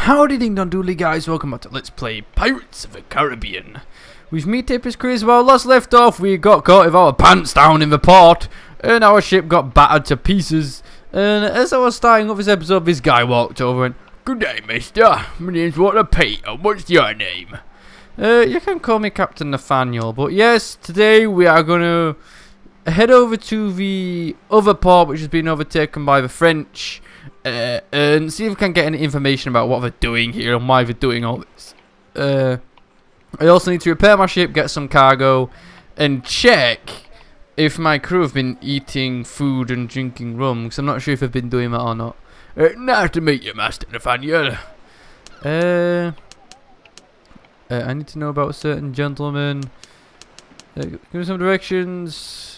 Howdy ding dong doodly guys, welcome back to Let's Play Pirates of the Caribbean. With me, TapersCrazy. Well, last left off, we got caught with our pants down in the port, and our ship got battered to pieces. And as I was starting off this episode, this guy walked over and, "Good day, mister. My name's Walter Peter. What's your name?" You can call me Captain Nathaniel, but yes, today we are gonna head over to the other port, which has been overtaken by the French. And see if we can get any information about what they're doing here and why they're doing all this. I also need to repair my ship, get some cargo, and check if my crew have been eating food and drinking rum, because I'm not sure if they've been doing that or not. Nice to meet you, Master Nathaniel. I need to know about a certain gentleman. Give me some directions.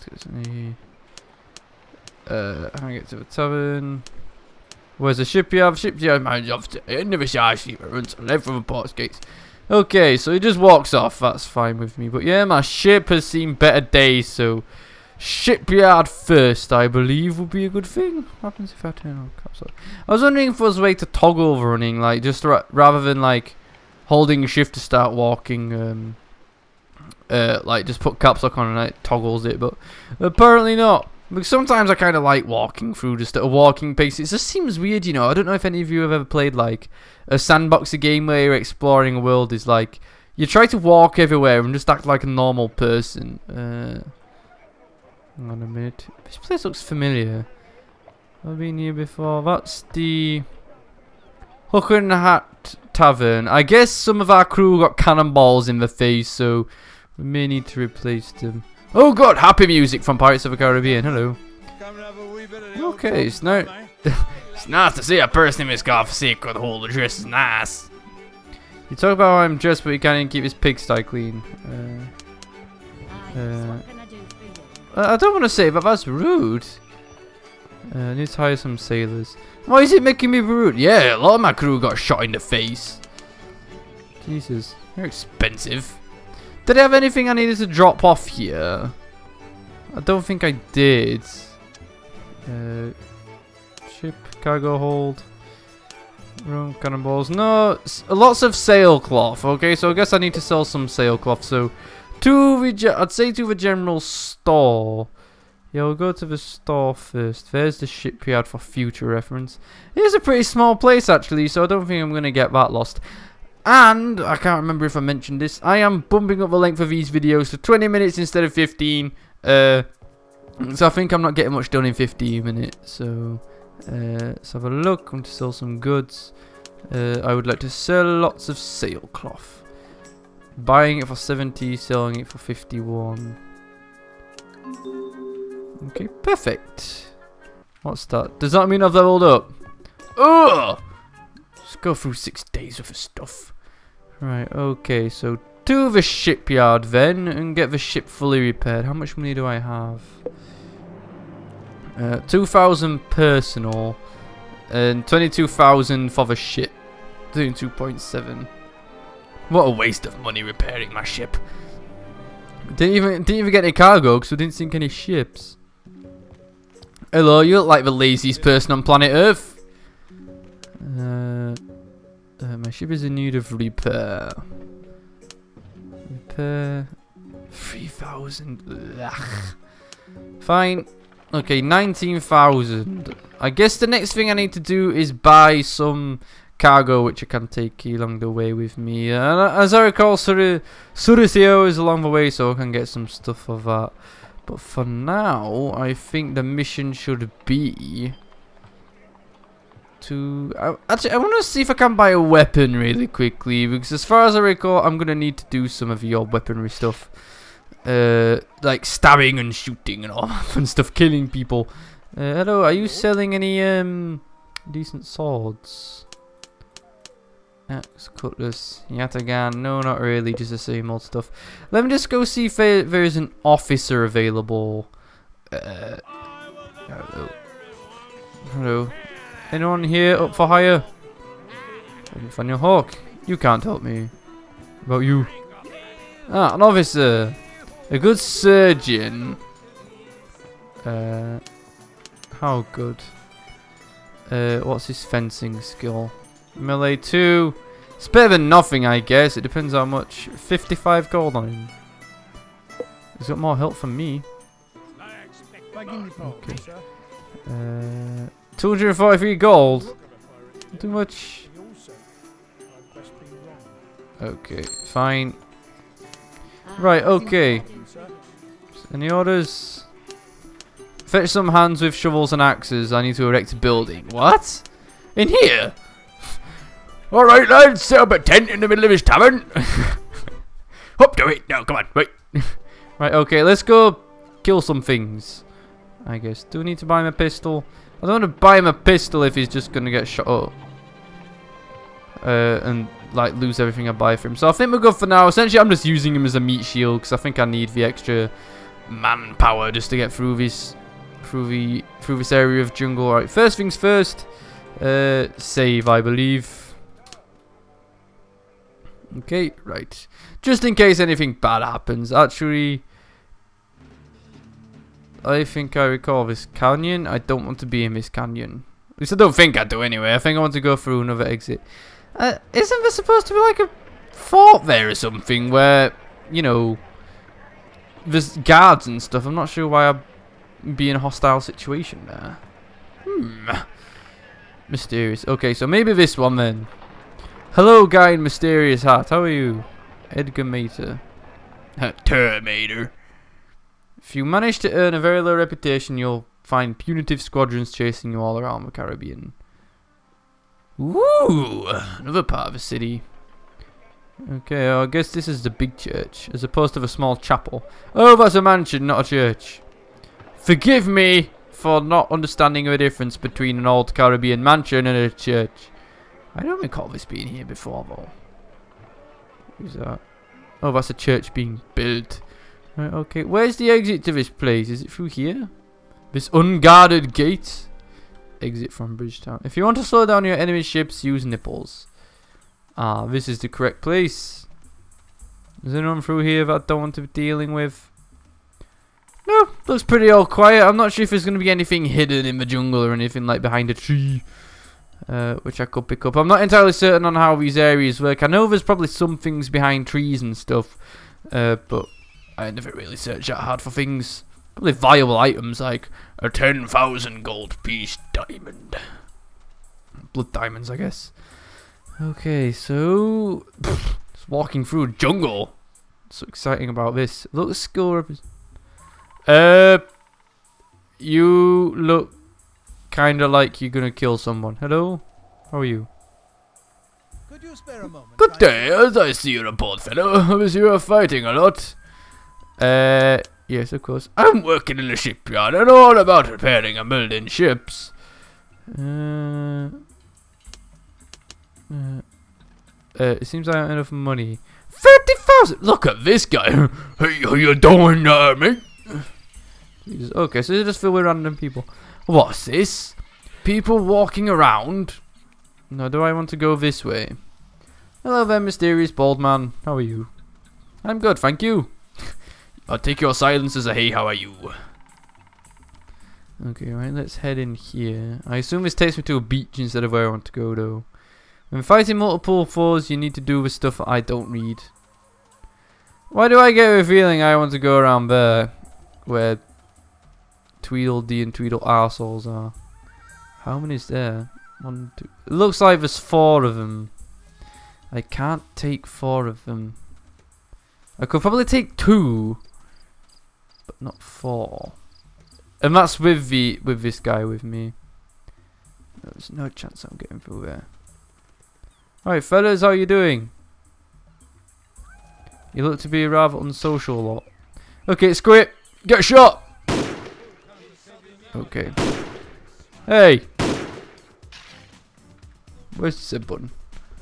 I can get to the tavern. Where's the shipyard? Shipyard manager off today. I never saw a ship run to left from the port's gates. Okay, so he just walks off. That's fine with me. But yeah, my ship has seen better days, so shipyard first, I believe, would be a good thing. What happens if I turn on caps lock? I was wondering if there was a way to toggle the running, like just rather than like holding shift to start walking. Like just put caps lock on and it toggles it, but apparently not. Because sometimes I kind of like walking through just at a walking pace. It just seems weird, you know. I don't know if any of you have ever played like a sandboxer game where you're exploring a world. Is like you try to walk everywhere and just act like a normal person. Hang on a minute. This place looks familiar. I've been here before. That's the Hook and Hat Tavern. I guess some of our crew got cannonballs in the face, so we may need to replace them. Oh god, happy music from Pirates of the Caribbean. Hello. Okay, it's nice. It's nice to see a person in this God-forsaken with whole dress is nice. You talk about how I'm dressed, but you can't even keep his pigsty clean. I don't want to say, but that's rude. I need to hire some sailors. Why is it making me rude? Yeah, a lot of my crew got shot in the face. Jesus, you're expensive. Did I have anything I needed to drop off here? I don't think I did. Ship, cargo hold, room, cannonballs. No, lots of sailcloth. Okay, so I guess I need to sell some sailcloth. So, I'd say to the general store. Yeah, we'll go to the store first. There's the shipyard for future reference. It is a pretty small place actually, so I don't think I'm gonna get that lost. And, I can't remember if I mentioned this, I am bumping up the length of these videos to 20 minutes instead of 15. So I think I'm not getting much done in 15 minutes. So, let's have a look. I'm going to sell some goods. I would like to sell lots of sailcloth. Buying it for 70, selling it for 51. Okay, perfect. What's that? Does that mean I've leveled up? Ugh! Let's go through 6 days worth of stuff. Right, okay, so to the shipyard then and get the ship fully repaired. How much money do I have? 2,000 personal and 22,000 for the ship. Doing 2.7. What a waste of money repairing my ship. Didn't even get any cargo because we didn't sink any ships. Hello, you look like the laziest person on planet Earth. My ship is in need of repair. Repair 3,000. Fine. Okay, 19,000. I guess the next thing I need to do is buy some cargo, which I can take along the way with me. And as I recall, Suruseo is along the way, so I can get some stuff of that. But for now, I think the mission should be to actually I want to see if I can buy a weapon really quickly, because as far as I recall I'm gonna need to do some of your weaponry stuff, like stabbing and shooting and all that fun stuff, killing people. Hello, are you selling any decent swords? Axe, cutlass, yataghan? No, not really, just the same old stuff. Let me just go see if there is an officer available. Hello. Anyone here up for hire? Nathaniel Hawk, you can't help me. About you? Ah, an officer. A good surgeon. How good? What's his fencing skill? Melee 2. It's better than nothing, I guess. It depends how much. 55 gold on him. He's got more health than me. Okay. 243 gold. Not too much. Okay, fine. Right, okay. Any orders? Fetch some hands with shovels and axes. I need to erect a building. What? In here? Alright lads, set up a tent in the middle of his tavern. Up to it. No, come on, wait. Right, okay, let's go kill some things. I guess. Do we need to buy him a pistol? I don't want to buy him a pistol if he's just going to get shot up. And like lose everything I buy for him. So I think we're good for now. Essentially, I'm just using him as a meat shield because I think I need the extra manpower just to get through this area of jungle. Alright, first things first. Save, I believe. Okay, right. Just in case anything bad happens. Actually, I think I recall this canyon. I don't want to be in this canyon. At least I don't think I do anyway. I think I want to go through another exit. Isn't there supposed to be like a fort there or something where, you know, there's guards and stuff? I'm not sure why I'd be in a hostile situation there. Mysterious. Okay, so maybe this one then. Hello, guy in mysterious hat. How are you? Edgar Mater. Terminator. If you manage to earn a very low reputation, you'll find punitive squadrons chasing you all around the Caribbean. Woo! Another part of the city. Okay, I guess this is the big church, as opposed to the small chapel. Oh, that's a mansion, not a church. Forgive me for not understanding the difference between an old Caribbean mansion and a church. I don't recall this being here before, though. Who's that? Oh, that's a church being built. Right, okay, where's the exit to this place? Is it through here? This unguarded gate? Exit from Bridgetown. If you want to slow down your enemy ships, use nipples. Ah, this is the correct place. Is there anyone through here that I don't want to be dealing with? No, looks pretty all quiet. I'm not sure if there's going to be anything hidden in the jungle or anything like behind a tree. Which I could pick up. I'm not entirely certain on how these areas work. I know there's probably some things behind trees and stuff. But I never really searched that hard for things. Probably viable items like a 10,000 gold piece diamond. Blood diamonds, I guess. Okay, so just walking through a jungle. What's so exciting about this? Look, skill you look kind of like you're gonna kill someone. Hello? How are you? Could you spare a moment? Good day, as I see your report, fellow. I was here fighting a lot. Yes, of course. I'm working in a shipyard. I know all about repairing and building ships. It seems I don't have enough money. 30,000! Look at this guy. Hey, how you doing, mate? Jesus. Okay, so they're just filled with random people. What's this? People walking around? No, do I want to go this way? Hello there, mysterious bald man. How are you? I'm good, thank you. I'll take your silence as a hey, how are you? Okay, right, let's head in here. I assume this takes me to a beach instead of where I want to go, though. When fighting multiple foes, you need to do with stuff I don't read. Why do I get a feeling I want to go around there? Where Tweedledee and Tweedle arseholes are. How many is there? 1, 2. It looks like there's 4 of them. I can't take 4 of them. I could probably take 2, but not 4. And that's with this guy with me. There's no chance I'm getting through there. Alright, fellas, how you doing? You look to be a rather unsocial lot. Okay, screw it. Get shot! Okay. Hey! Where's the zip button?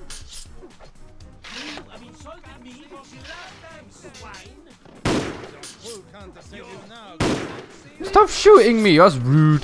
Stop shooting me, that's rude.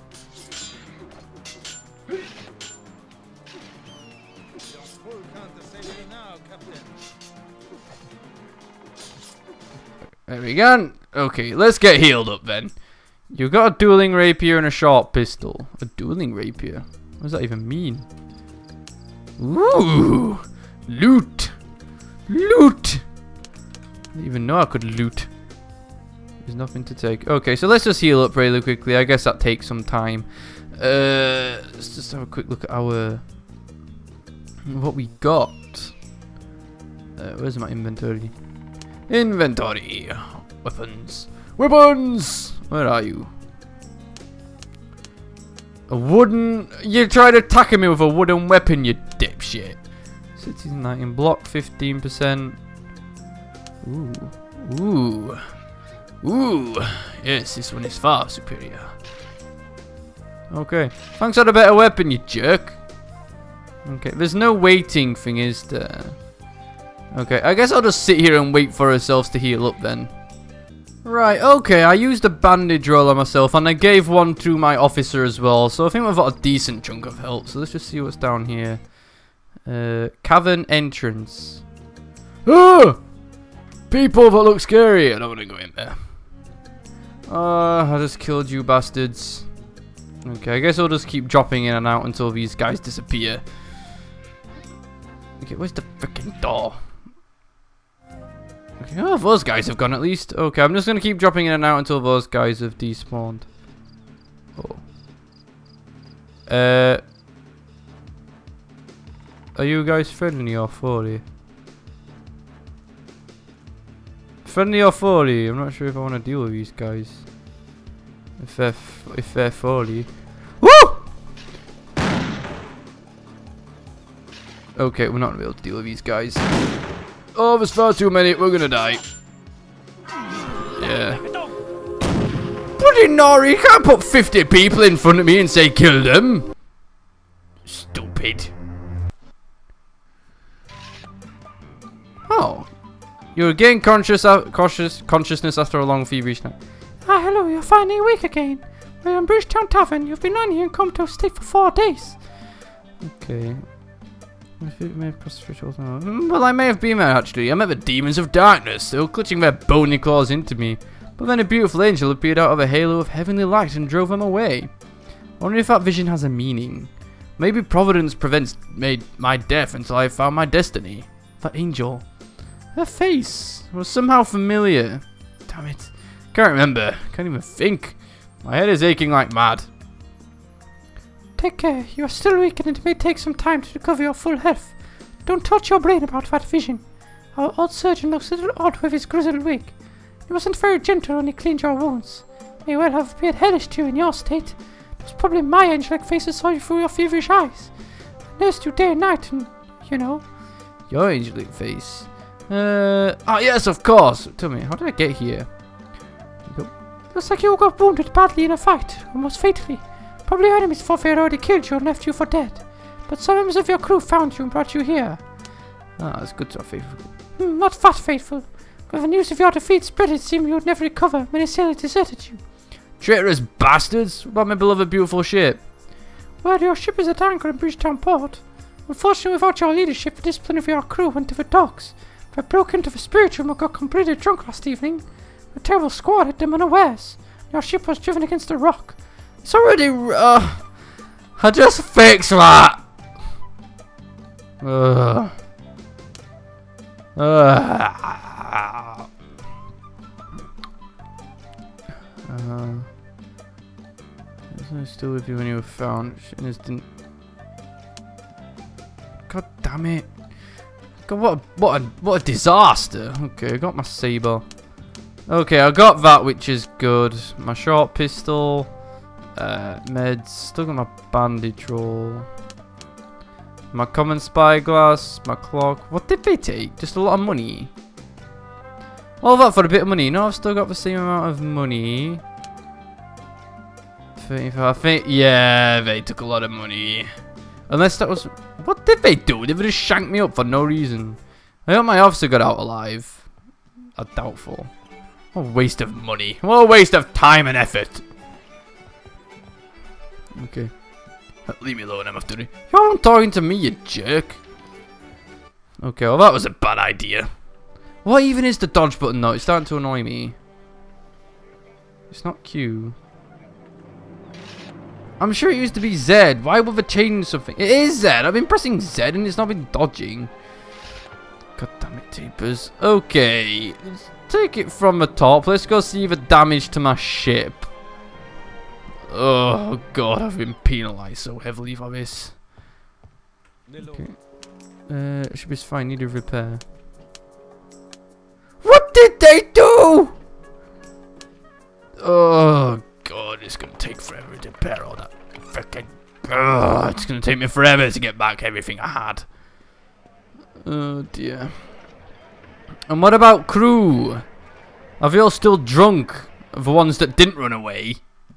There we go. Okay, let's get healed up then. You've got a dueling rapier and a short pistol. A dueling rapier? What does that even mean? Ooh! Loot! Loot! I didn't even know I could loot. There's nothing to take. Okay, so let's just heal up really quickly. I guess that takes some time. Let's just have a quick look at our... what we got. Where's my inventory? Inventory! Weapons! Weapons! Where are you? A wooden... You tried attacking me with a wooden weapon, you dipshit. Cities 19. Block 15%. Ooh. Ooh. Ooh. Yes, this one is far superior. Okay. Thanks for the better weapon, you jerk. Okay, there's no waiting thing, is there? Okay, I guess I'll just sit here and wait for ourselves to heal up then. Right, okay, I used a bandage roll on myself and I gave one to my officer as well, so I think we've got a decent chunk of health. So let's just see what's down here. Cavern entrance. Oh! People that look scary! I don't want to go in there. I just killed you bastards. Okay, I guess I'll just keep dropping in and out until these guys disappear. Okay, where's the freaking door? Okay, oh, those guys have gone at least. Okay, I'm just going to keep dropping in and out until those guys have despawned. Oh. Are you guys friendly or foely? Friendly or foely? I'm not sure if I want to deal with these guys. If they're foely. Woo! Okay, we're not going to be able to deal with these guys. Oh, there's far too many. We're gonna die. Yeah. Bloody Nori, you can't put 50 people in front of me and say kill them. Stupid. Oh. You regain consciousness after a long feverish night. Ah, hello, you're finally awake again. We're in Bridgetown Tavern. You've been on here and come to stay for 4 days. Okay. Well, I may have been there actually. I met the demons of darkness. They were clutching their bony claws into me. But then a beautiful angel appeared out of a halo of heavenly light and drove them away. I wonder if that vision has a meaning. Maybe Providence made my death until I found my destiny. That angel. Her face was somehow familiar. Damn it. Can't remember. Can't even think. My head is aching like mad. Take care. You are still weak and it may take some time to recover your full health. Don't touch your brain about that vision. Our old surgeon looks a little odd with his grizzled wig. He wasn't very gentle when he cleaned your wounds. May well have appeared hellish to you in your state. It was probably my angelic face that saw you through your feverish eyes. I nursed you day and night and, you know. Your angelic face? Oh yes, of course. Tell me, how did I get here? Looks like you got wounded badly in a fight, almost fatally. Probably your enemies thought they had already killed you and left you for dead. But some members of your crew found you and brought you here. Ah, it's good to have faithful. Not that faithful. With the news of your defeat spread, it seemed you would never recover. Many sailors deserted you. Traitorous bastards! What about my beloved beautiful ship? Well, your ship is at anchor in Bridgetown Port. Unfortunately, without your leadership, the discipline of your crew went to the dogs. They broke into the spirit room and got completely drunk last evening. A terrible squad hit them unawares. Your ship was driven against a rock. It's already... I just fixed that! Wasn't still with you when you were found? God damn it! God, what a disaster! Okay, I got my saber. Okay, I got that, which is good. My short pistol, meds. Still got my bandage roll. My common spyglass, my clock. What did they take? Just a lot of money. All that for a bit of money. No, I've still got the same amount of money. 35, I think. Yeah, they took a lot of money. Unless that was... What did they do? They just shanked me up for no reason. I hope my officer got out alive. Doubtful. What a waste of money. What a waste of time and effort. Okay. Leave me alone, I'm after it. You're not talking to me, you jerk. Okay, well that was a bad idea. What even is the dodge button though? It's starting to annoy me. It's not Q. I'm sure it used to be Z. Why would they change something? It is Z. I've been pressing Z and it's not been dodging. God damn it, Tapers. Okay, let's take it from the top. Let's go see the damage to my ship. Oh god, I've been penalised so heavily for this. Okay. Ship is fine, need a repair. What did they do? Oh god, it's gonna take forever to repair all that freaking. It's gonna take me forever to get back everything I had. Oh dear. And what about crew? Are they all still drunk? The ones that didn't run away?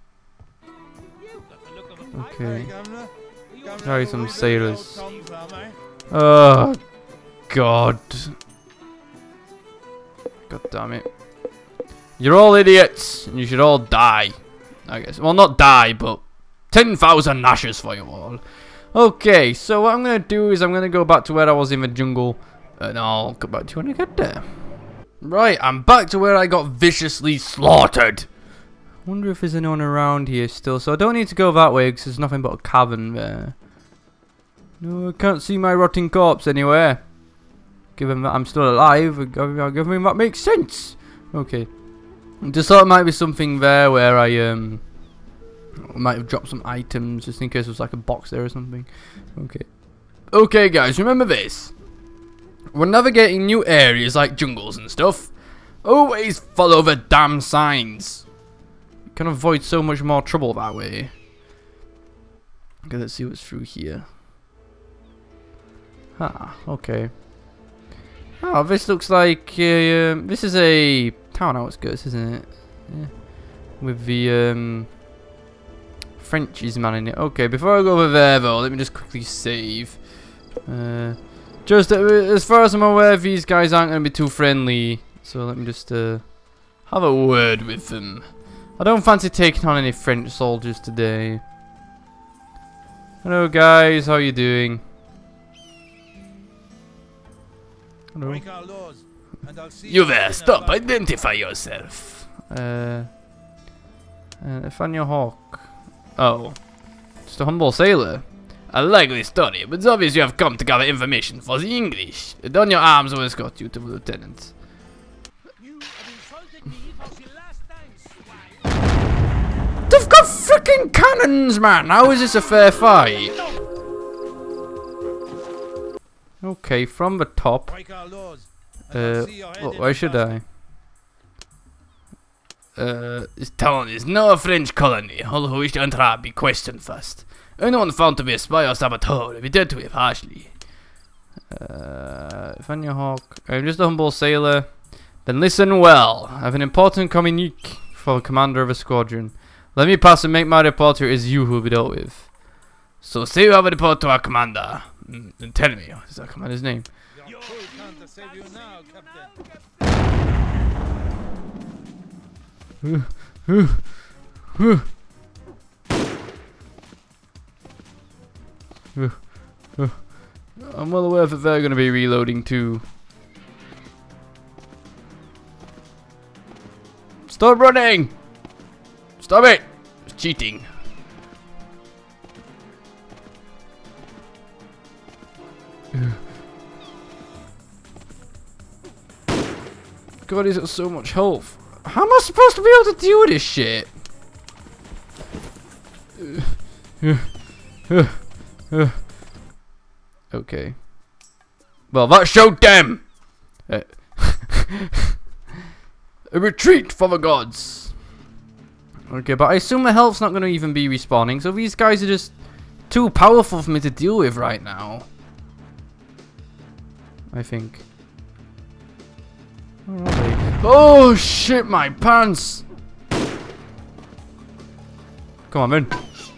Okay. Carry some sailors. Oh god. God damn it. You're all idiots and you should all die. I guess. Well, not die, but 10,000 ashes for you all. Okay, so what I'm going to do is I'm going to go back to where I was in the jungle. And I'll come back to you when I get there. Right, I'm back to where I got viciously slaughtered. Wonder if there's anyone around here still. So I don't need to go that way because there's nothing but a cavern there. No, I can't see my rotting corpse anywhere. Given that I'm still alive, given that makes sense. Okay. Just thought it might be something there where I might have dropped some items just in case there was like a box there or something. Okay. Okay guys, remember this. When navigating new areas like jungles and stuff, always follow the damn signs. You can avoid so much more trouble that way. Okay, let's see what's through here. Ah, okay. Oh, this looks like this is a town outskirts, isn't it? Yeah. With the Frenchies man in it. Okay, before I go over there though, let me just quickly save. Just as far as I'm aware, these guys aren't going to be too friendly. So let me just have a word with them. I don't fancy taking on any French soldiers today. Hello guys, how are you doing? Hello. You there, stop, identify yourself. Nathaniel Hawk. Oh. Just a humble sailor. A likely story, but it's obvious you have come to gather information for the English. Don your arms will escort you to the lieutenant. They've got freaking cannons, man! How is this a fair fight? Okay, from the top. Where should I? This town is no a French colony. All who wish to enter be questioned first. Anyone found to be a spy or saboteur will be dealt with harshly. Nathaniel Hawk. I'm just a humble sailor. Then listen well. I have an important communique for the commander of a squadron. Let me pass and make my report here. It is you who will be dealt with. So say you have a report to our commander. Then tell me, what is our commander's name? I'm well aware that they're going to be reloading too. Stop running! Stop it! It's cheating. God, he's got so much health. How am I supposed to be able to deal with this shit? Okay. Well, that showed them! A retreat for the gods! Okay, but I assume the health's not going to even be respawning, so these guys are just too powerful for me to deal with right now. I think. Where are they? Oh shit, my pants! Come on, man.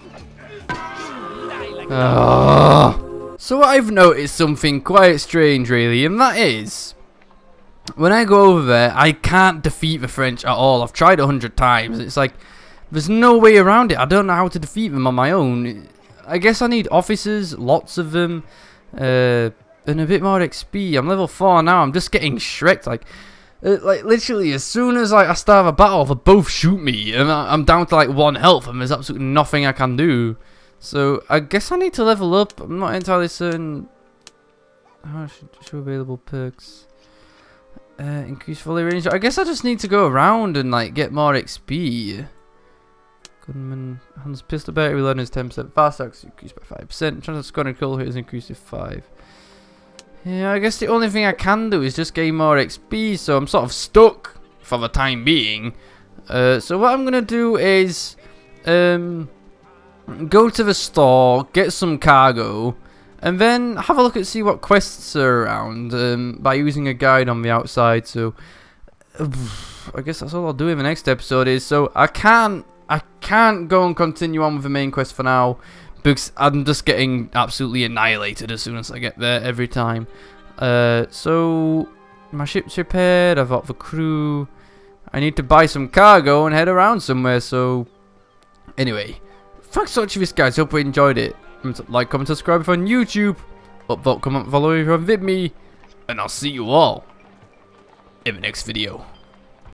So I've noticed something quite strange, really, and that is when I go over there, I can't defeat the French at all. I've tried 100 times. It's like there's no way around it. I don't know how to defeat them on my own. I guess I need officers, lots of them, and a bit more XP. I'm level 4 now. I'm just getting shreked. Like, Like literally, as soon as like I start a battle, they both shoot me, and I'm down to like 1 health, and there's absolutely nothing I can do. So I guess I need to level up. I'm not entirely certain. How show available perks? Increase volley range. I guess I just need to go around and like get more XP. Gunman Hans pistol battery reloading is 10% fast. Accuracy increased by 5%. Chance of scoring a kill hit is increased to 5. Yeah, I guess the only thing I can do is just gain more XP, so I'm sort of stuck for the time being. So what I'm gonna do is go to the store, get some cargo, and then have a look and see what quests are around by using a guide on the outside. So I guess that's all I'll do in the next episode. Is so I can't go and continue on with the main quest for now, because I'm just getting absolutely annihilated as soon as I get there every time. So my ship's repaired, I've got the crew, I need to buy some cargo and head around somewhere. So anyway, thanks for watching this, guys. Hope you enjoyed it. Like, comment, subscribe if on YouTube, upvote, comment, follow if you're on VidMe, and I'll see you all in the next video.